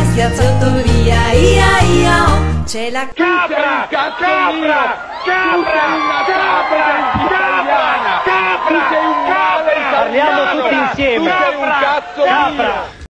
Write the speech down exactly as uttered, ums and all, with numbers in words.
schiaffotto via, ia ia oh. C'è la capra, capra, capra, capra, capra, capra, capra, parliamo tutti insieme. Tu sei un cazzo capra.